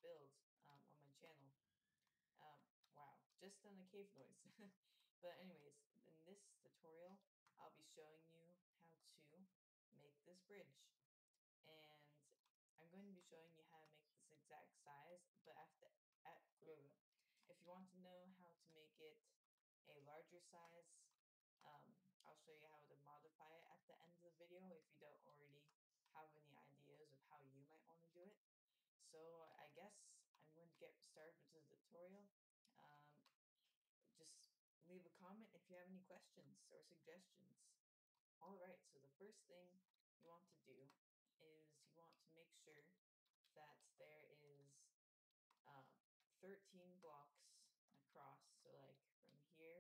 build on my channel. Wow, just in a cave noise. But anyways, in this tutorial, I'll be showing you how to make this bridge. And I'm going to be showing you how to make this exact size, but if you want to know how to make it a larger size, I'll show you how to modify it at the end of the video if you don't already have any ideas of how you might want to do it. So I guess I'm going to get started with the tutorial. Just leave a comment if you have any questions or suggestions. Alright, so the first thing you want to do is you want to make sure that there is 13 blocks across. So like from here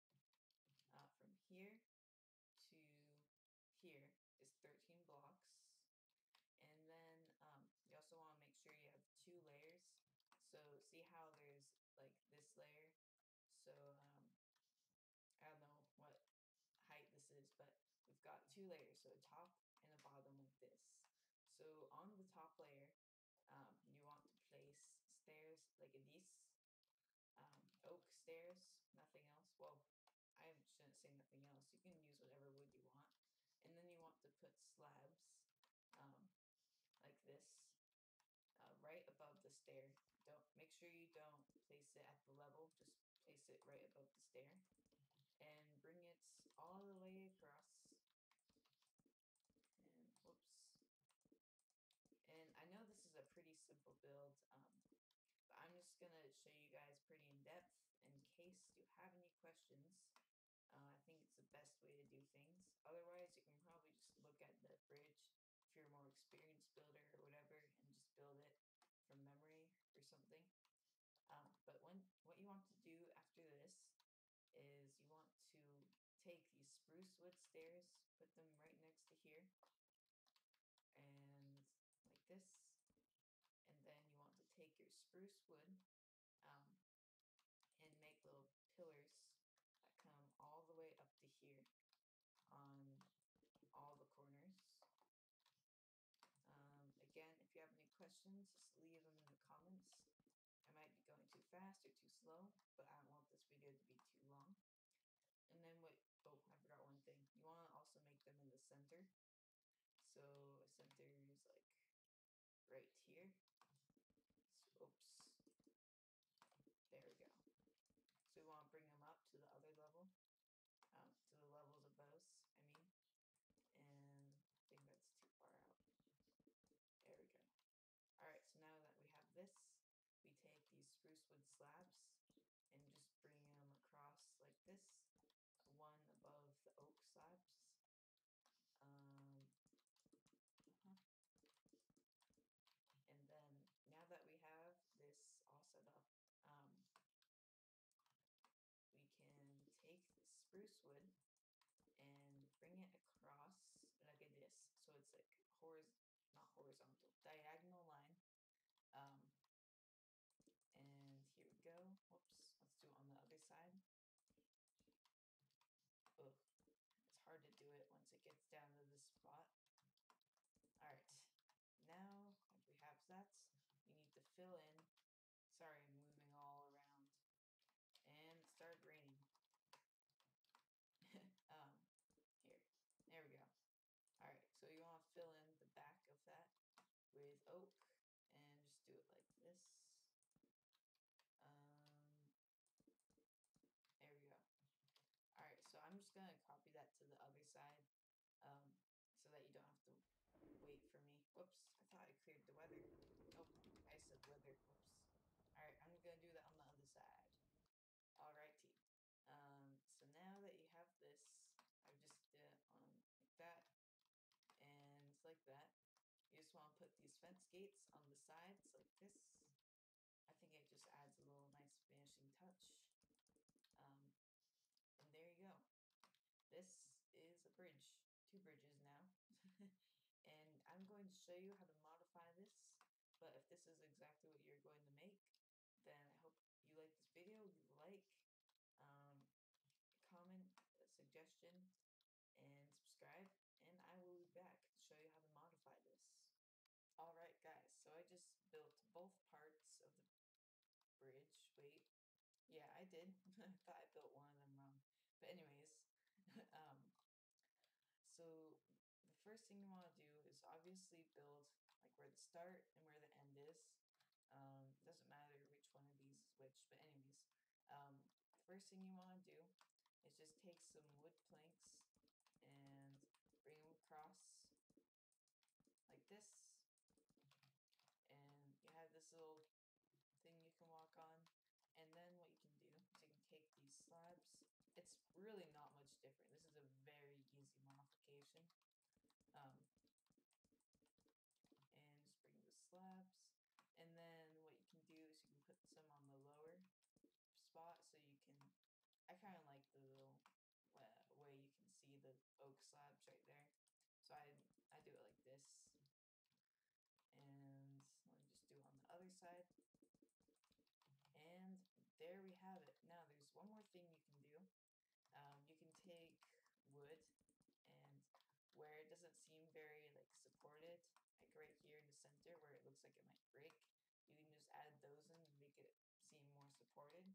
to here is 13 blocks. And then you also want to make sure you have 2 layers. So see how there's like this layer. So I don't know what height this is, but we've got 2 layers, so a top and a bottom like this. So on the top layer, you want to place stairs like these, oak stairs, nothing else. Well, I shouldn't say nothing else. You can use whatever wood you want. And then you want to put slabs, like this, right above the stair. Make sure you don't place it at the level. Just place it right above the stair, and bring it all the way across. And whoops. And I know this is a pretty simple build, but I'm just gonna show you guys pretty in depth in case you have any questions. I think it's the best way to do things. Otherwise, you can probably just look at the bridge if you're a more experienced builder or whatever, and just build it from memory or something. But what you want to do after this is you want to take these spruce wood stairs, put them right next to here, and like this. And then you want to take your spruce wood and make little pillars that come all the way up to here on all the corners. Again, if you have any questions, just leave them in the comments. I might be going too fast or too slow, but I don't want this video to be too long. And then oh, I forgot one thing. You want to also make them in the center. So center is like right here. So, oops. There we go. So we want to bring them up to the other level, to the levels of those, I mean. And I think that's too far out. There we go. Alright, so now that we have this, we take these spruce wood slabs and just bring them across like this, one above the oak slabs. And then now that we have this all set up, we can take the spruce wood and bring it across like this. So it's like not horizontal, diagonal line. And here we go. Whoops, let's do it on the other side. Ugh, it's hard to do it once it gets down to this spot. Alright, now that we have that, we need to fill in. Sorry, I'm moving all around. And it started raining. Here, there we go. Alright, so you want to fill in the back of that with oak, and just do it like this. There we go. Alright, so I'm just gonna copy that to the other side, so that you don't have to wait for me. Whoops, I thought I cleared the weather. Nope, I said weather. Whoops. Alright, I'm gonna do that on the other side. Alrighty. So now that you have this, I've just did it on like that, and like that. You just want to put these fence gates on the sides like this. I think it just adds a little nice finishing touch. And there you go. This is a bridge. 2 bridges now. And I'm going to show you how to modify this. But if this is exactly what you're going to make, then I hope you like this video. Leave a like, comment, a suggestion, and subscribe. And I will be back to show you how to modify this. Alright guys, so I just built both parts bridge. Wait. Yeah, I did. I thought I built one of them wrong. But anyways, so the first thing you want to do is obviously build like where the start and where the end is. Doesn't matter which one of these is which, but anyways, the first thing you want to do is just take some wood planks and bring them across like this, and you have this little thing you can walk on. And then what you can do is you can take these slabs. It's really not much different. This is a very easy modification. And just bring the slabs. And then what you can do is you can put some on the lower spot so you can, I kind of like the little way you can see the oak slabs right there. So I do it like this. And let me just do it on the other side. And there we have it. Now there's one more thing you can do. You can take wood, and where it doesn't seem very like supported, like right here in the center where it looks like it might break, you can just add those in and make it seem more supported.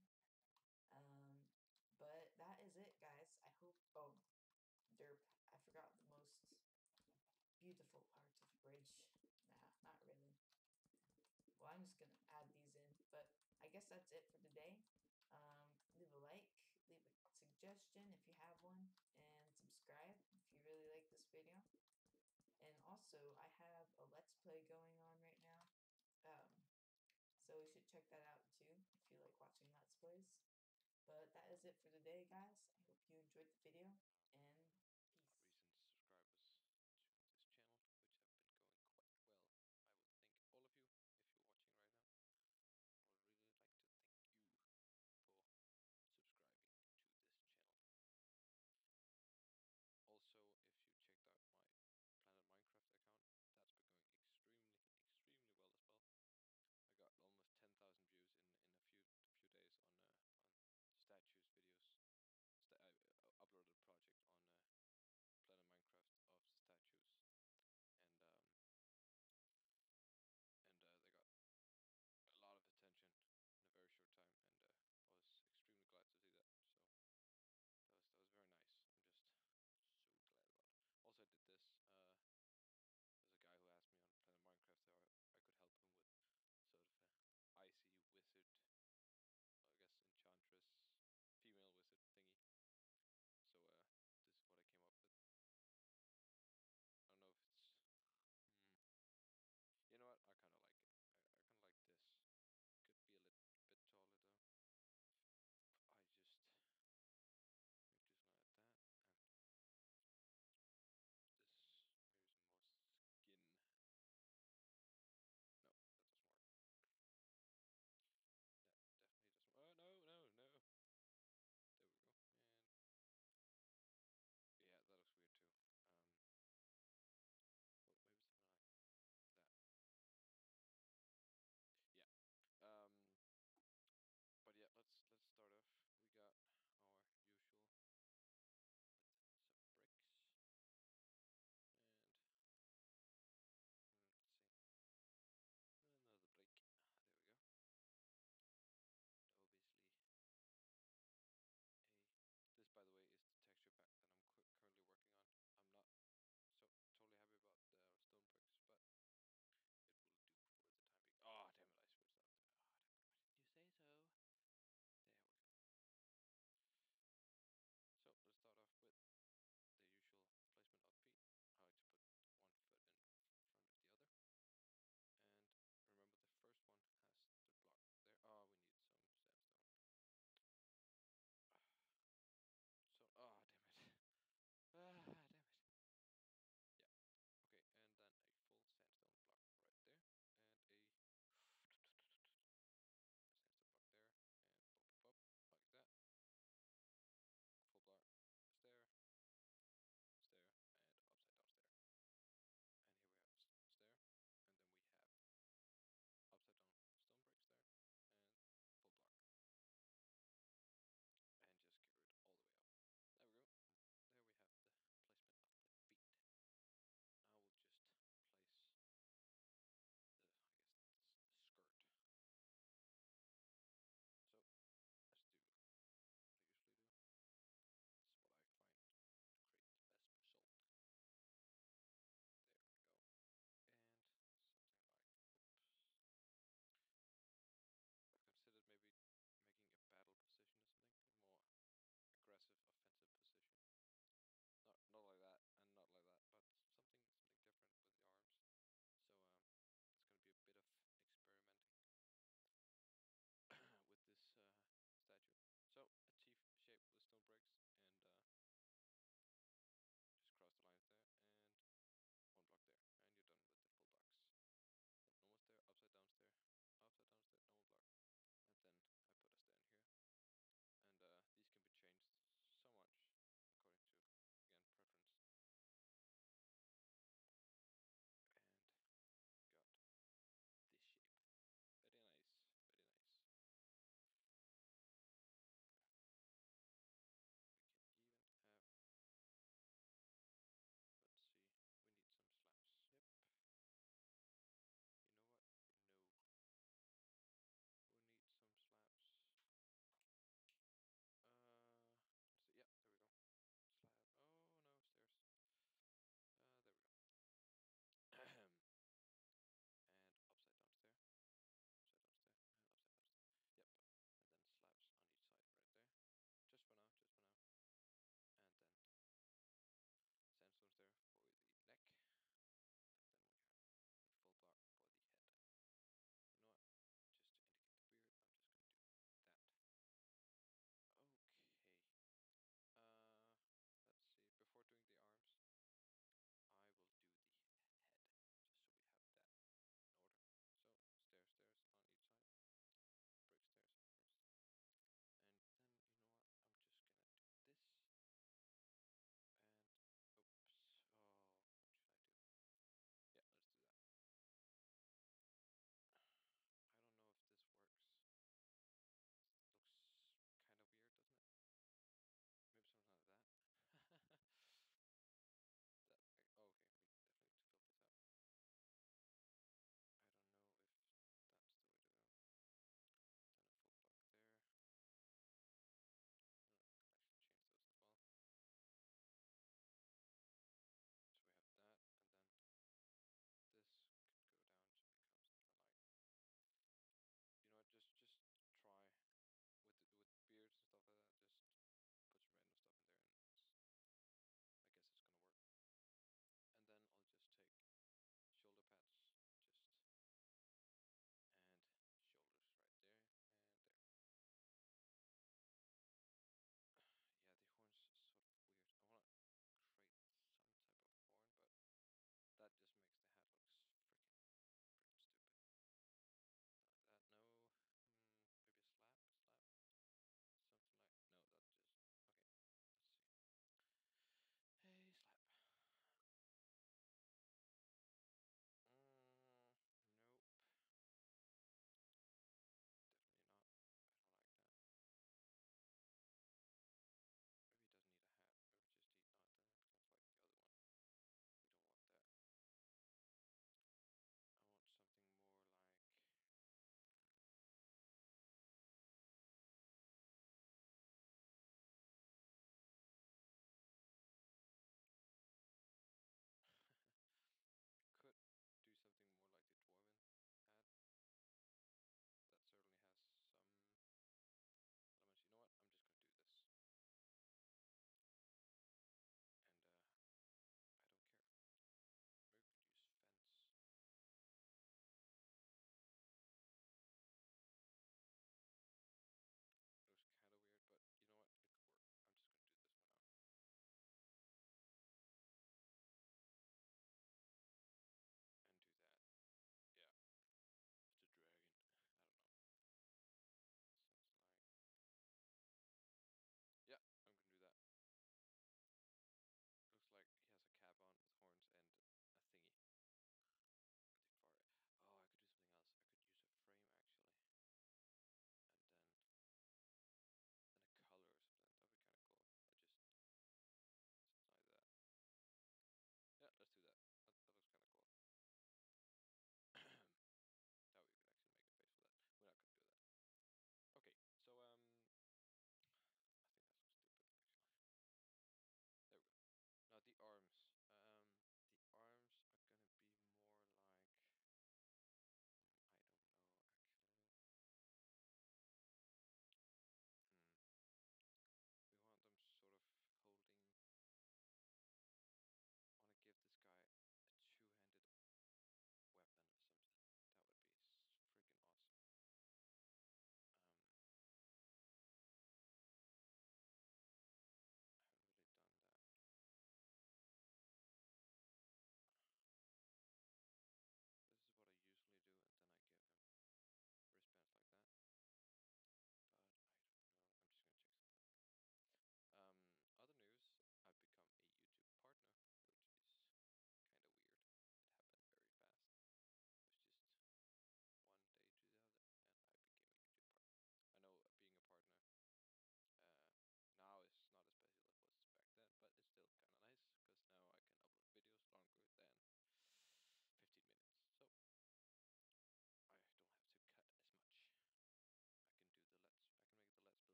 But that is it, guys. I hope. Oh, derp! I forgot the most beautiful part of the bridge. Nah, not really. Well, I'm just gonna add these in, but I guess that's it for today. Leave a like, leave a suggestion if you have one, and subscribe if you really like this video. And also, I have a Let's Play going on right now, so you should check that out too if you like watching Let's Plays. But that is it for today, guys. I hope you enjoyed the video,